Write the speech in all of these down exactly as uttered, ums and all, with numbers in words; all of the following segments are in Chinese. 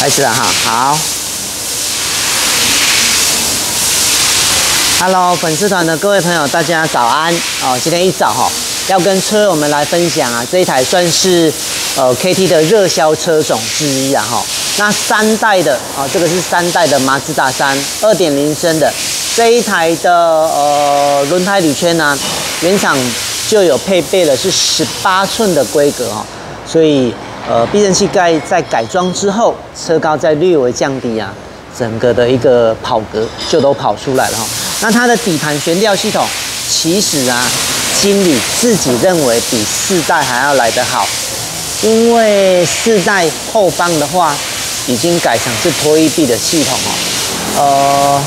开始了哈，好。Hello， 粉丝团的各位朋友，大家早安哦！今天一早哈，要跟车友们来分享啊，这一台算是呃 K T 的热销车种之一啊哈。那三代的啊，这个是三代的马自达三 二点零 升的这一台的呃轮胎铝圈呢，原厂就有配备的是十八寸的规格哈，所以呃避震器盖在改装之后，车高再略微降低啊，整个的一个跑格就都跑出来了哈。那它的底盘悬吊系统，其实啊，经理自己认为比四代还要来得好，因为四代后方的话已经改成是拖曳臂的系统哦。呃，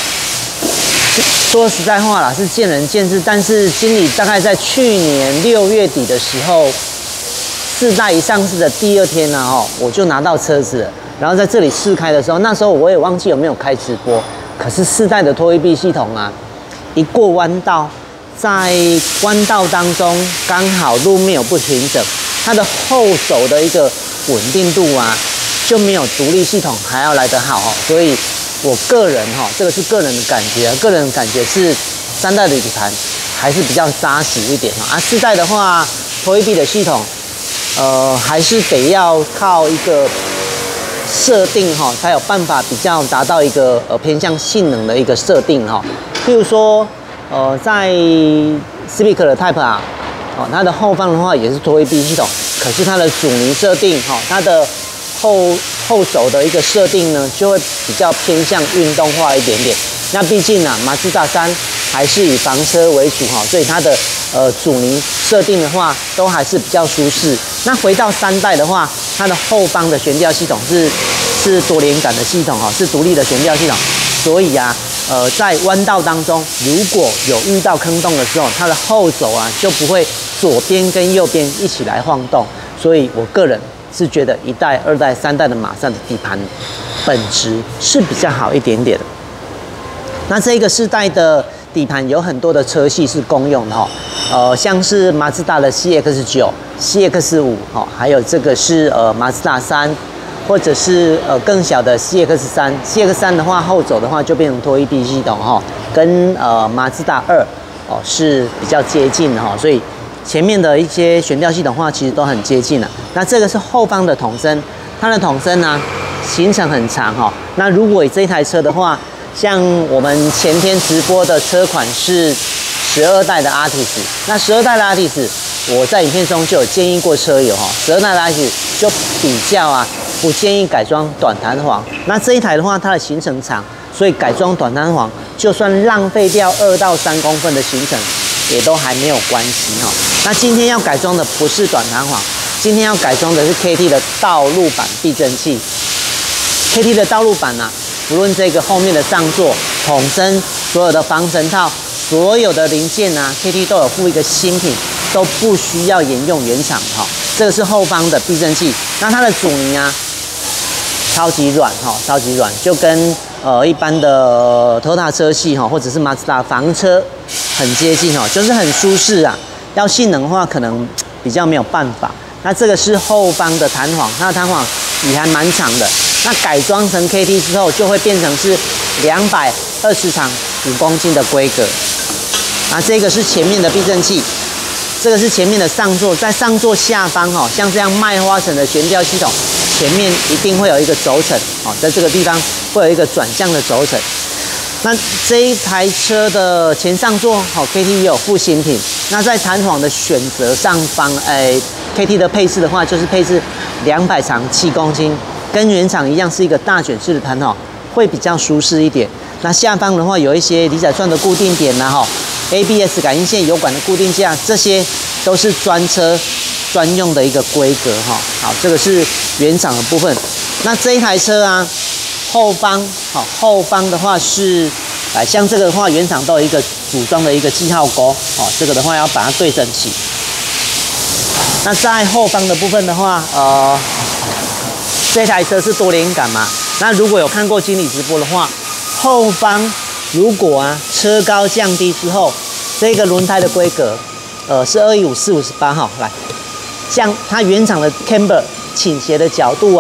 说实在话啦，是见仁见智，但是经理大概在去年六月底的时候，四代一上市的第二天呢、啊，哦，我就拿到车子了，然后在这里试开的时候，那时候我也忘记有没有开直播。可是四代的拖曳臂系统啊，一过弯道，在弯道当中刚好路面有不平整，它的后轴的一个稳定度啊，就没有独立系统还要来得好哦。所以我个人哈、哦，这个是个人的感觉，个人的感觉是三代的底盘还是比较扎实一点啊。四代的话，拖曳臂的系统，呃，还是得要靠一个设定哈，才有办法比较达到一个呃偏向性能的一个设定哈。譬如说，呃，在 Civic 的 Type R， 哦，它的后方的话也是拖曳臂系统，可是它的阻尼设定哈，它的后后轴的一个设定呢，就会比较偏向运动化一点点。那毕竟啊，马自达三还是以房车为主哈，所以它的呃阻尼设定的话，都还是比较舒适。那回到三代的话，它的后方的悬吊系统是是多连杆的系统哈，是独立的悬吊系统，所以啊，呃，在弯道当中，如果有遇到坑洞的时候，它的后轴啊就不会左边跟右边一起来晃动。所以我个人是觉得一代、二代、三代的马上的底盘本质是比较好一点点的。那这个世代的底盘有很多的车系是公用的哈，呃，像是马自达的 C X 九、C X 五，哈，还有这个是呃马自达三，或者是呃更小的 C X 三。C X 三的话，后轴的话就变成拖曳臂系统哈，跟呃马自达二哦是比较接近的哈，所以前面的一些悬吊系统的话，其实都很接近了。那这个是后方的筒身，它的筒身呢行程很长哈。那如果以这台车的话，像我们前天直播的车款是十二代的 Artis， 那十二代的 Artis， 我在影片中就有建议过车友哈，十二代的 Artis 就比较啊不建议改装短弹簧。那这一台的话，它的行程长，所以改装短弹簧，就算浪费掉二到三公分的行程，也都还没有关系哈。那今天要改装的不是短弹簧，今天要改装的是 K T 的道路板避震器。K T 的道路板啊，不论这个后面的上座、筒身、所有的防尘套、所有的零件啊 ，K T 都有附一个新品，都不需要沿用原厂哈。这个是后方的避震器，那它的阻尼啊，超级软哈，超级软，就跟呃一般的 Toyota 车系哈，或者是马自达房车很接近哈，就是很舒适啊。要性能的话，可能比较没有办法。那这个是后方的弹簧，它的弹簧也还蛮长的。那改装成 K T 之后，就会变成是两百二十场五公斤的规格。那这个是前面的避震器，这个是前面的上座，在上座下方哈，像这样麦花臣的悬吊系统，前面一定会有一个轴承哦，在这个地方会有一个转向的轴承。那这一台车的前上座好 ，K T 也有附新品。那在弹簧的选择上方，哎 ，K T 的配置的话，就是配置两百长七公斤。跟原厂一样是一个大卷式的弹簧，会比较舒适一点。那下方的话有一些离载串的固定点呐，哈 ，A B S 感应线、油管的固定架，这些都是专车专用的一个规格哈。好，这个是原厂的部分。那这一台车啊，后方好，后方的话是，哎，像这个的话，原厂都有一个组装的一个记号钩，哦，这个的话要把它对整齐。那在后方的部分的话，呃。这台车是多连杆嘛？那如果有看过经理直播的话，后方如果啊车高降低之后，这个轮胎的规格，呃是二一五四五十八号，来，像它原厂的 camber 倾斜的角度啊，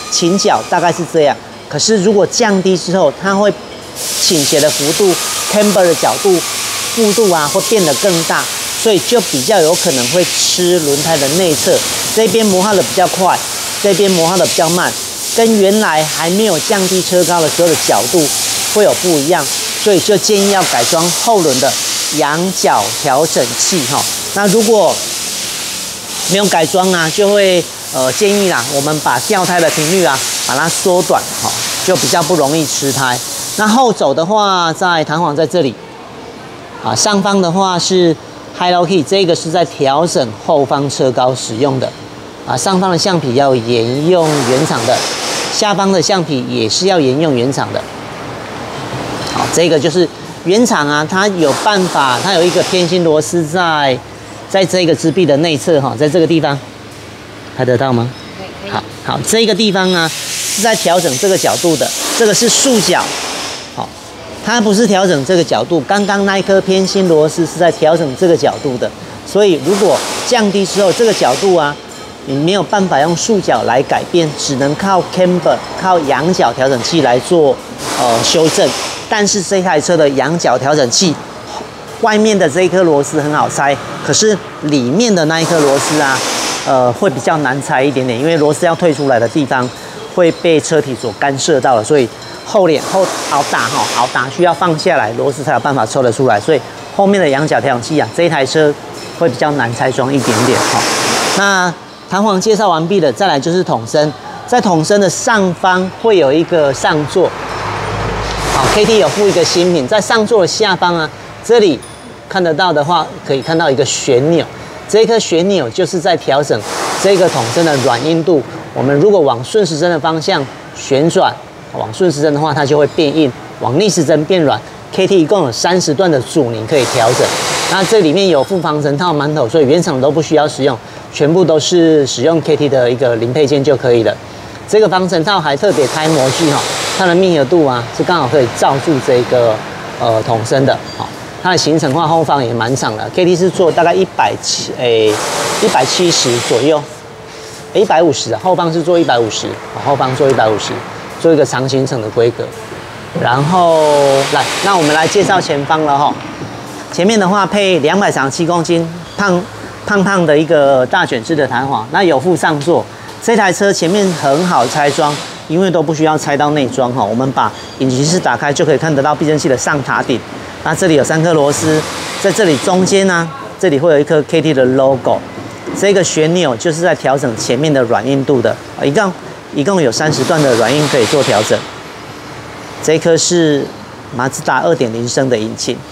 倾角大概是这样。可是如果降低之后，它会倾斜的幅度、camber 的角度、幅度啊，会变得更大，所以就比较有可能会吃轮胎的内侧。这边磨耗的比较快，这边磨耗的比较慢，跟原来还没有降低车高的时候的角度会有不一样，所以就建议要改装后轮的仰角调整器哈。那如果没有改装啊，就会呃建议啦，我们把吊胎的频率啊把它缩短哈，就比较不容易吃胎。那后轴的话，在弹簧在这里啊，上方的话是 High Low Key， 这个是在调整后方车高使用的啊，上方的橡皮要沿用原厂的，下方的橡皮也是要沿用原厂的。好，这个就是原厂啊，它有办法，它有一个偏心螺丝在在这个支臂的内侧哈，在这个地方看得到吗？好好，这个地方呢是在调整这个角度的，这个是束角。好，它不是调整这个角度，刚刚那一颗偏心螺丝是在调整这个角度的，所以如果降低之后，这个角度啊，你没有办法用束角来改变，只能靠 camber 靠仰角调整器来做呃修正。但是这台车的仰角调整器，外面的这一颗螺丝很好拆，可是里面的那一颗螺丝啊，呃，会比较难拆一点点，因为螺丝要退出来的地方会被车体所干涉到了，所以后脸后熬打哈，熬打需要放下来，螺丝才有办法抽得出来，所以后面的仰角调整器啊，这一台车会比较难拆装一点点哈。那弹簧介绍完毕了，再来就是筒身，在筒身的上方会有一个上座。好 ，K T 有附一个新品，在上座的下方啊，这里看得到的话，可以看到一个旋钮。这一颗旋钮就是在调整这个筒身的软硬度。我们如果往顺时针的方向旋转，往顺时针的话，它就会变硬；往逆时针变软。K T 一共有三十段的阻尼可以调整。那这里面有附防尘套馒头，所以原厂都不需要使用，全部都是使用 K T 的一个零配件就可以了。这个防尘套还特别开模具哈。它的密合度啊，是刚好可以罩住这个呃筒身的，好，它的行程化后方也蛮长的 ，K T 是做大概一百七诶一百七十左右，一百五十，后方是做一百五十，后方做一百五十，做一个长行程的规格。然后来，那我们来介绍前方了哈，前面的话配两百三十七公斤胖胖胖的一个大卷式的弹簧，那有附上座，这台车前面很好拆装。因为都不需要拆到内装哈，我们把引擎室打开就可以看得到避震器的上塔顶。那这里有三颗螺丝，在这里中间呢、啊，这里会有一颗 K T 的 logo。这个旋钮就是在调整前面的软硬度的，一共一共有三十段的软硬可以做调整。这一颗是马自达 二点零 升的引擎。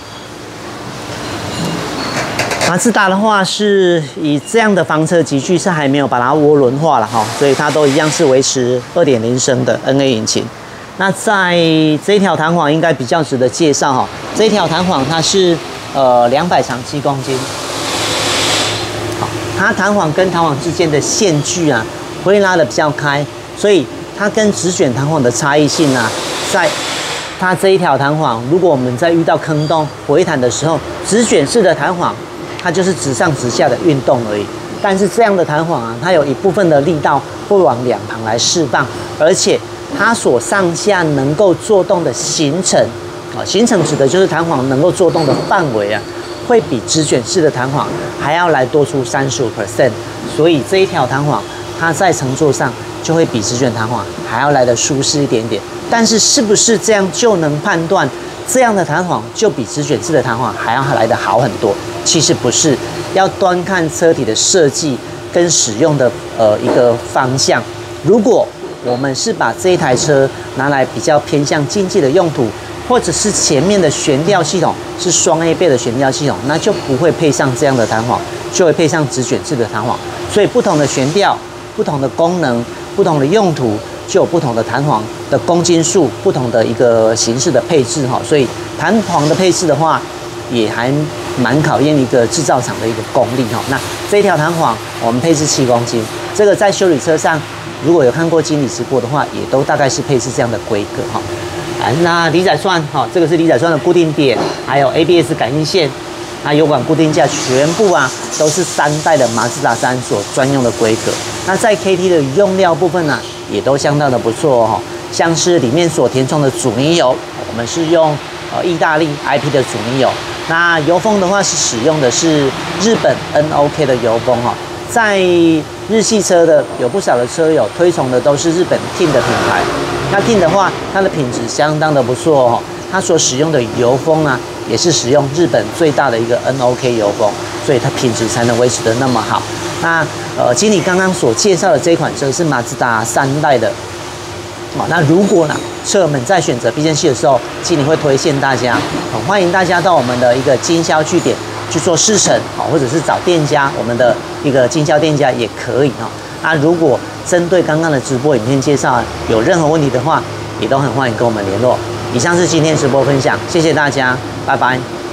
马自达的话是以这样的房车级距是还没有把它涡轮化了哈，所以它都一样是维持 二点零 升的 N A 引擎。那在这一条弹簧应该比较值得介绍哈，这一条弹簧它是呃两百三十七公斤，好，它弹簧跟弹簧之间的线距啊会拉得比较开，所以它跟直卷弹簧的差异性啊，在它这一条弹簧，如果我们在遇到坑洞回弹的时候，直卷式的弹簧。它就是直上直下的运动而已，但是这样的弹簧啊，它有一部分的力道会往两旁来释放，而且它所上下能够做动的行程啊，行程指的就是弹簧能够做动的范围啊，会比直卷式的弹簧还要来多出 百分之三十五， 所以这一条弹簧它在乘坐上就会比直卷弹簧还要来得舒适一点点。但是是不是这样就能判断这样的弹簧就比直卷式的弹簧还要来得好很多？其实不是，要端看车体的设计跟使用的呃一个方向。如果我们是把这一台车拿来比较偏向竞技的用途，或者是前面的悬吊系统是双 A 倍的悬吊系统，那就不会配上这样的弹簧，就会配上直卷式的弹簧。所以不同的悬吊、不同的功能、不同的用途，就有不同的弹簧的公斤数、不同的一个形式的配置哈。所以弹簧的配置的话，也还蛮考验一个制造厂的一个功力哈。那这一条弹簧我们配置七公斤，这个在修理车上如果有看过经理直播的话，也都大概是配置这样的规格哈。啊，那离载栓哈，这个是离载栓的固定点，还有 A B S 感应线，那油管固定架全部啊都是三代的马自达三所专用的规格。那在 K T 的用料部分呢、啊， 也都相当的不错哦。像是里面所填充的阻尼油，我们是用呃意大利 I P 的阻尼油。那油封的话是使用的是日本 N O K 的油封哦。在日系车的有不少的车友推崇的都是日本 King 的品牌。那 King 的话，它的品质相当的不错哦。它所使用的油封啊，也是使用日本最大的一个 N O K 油封，所以它品质才能维持得那么好。那呃，经理刚刚所介绍的这款车是马自达三代的。好，那如果呢，车友们在选择避震器的时候，经理会推荐大家，很欢迎大家到我们的一个经销据点去做试乘，好，或者是找店家，我们的一个经销店家也可以哈。那如果针对刚刚的直播影片介绍有任何问题的话，也都很欢迎跟我们联络。以上是今天直播分享，谢谢大家，拜拜。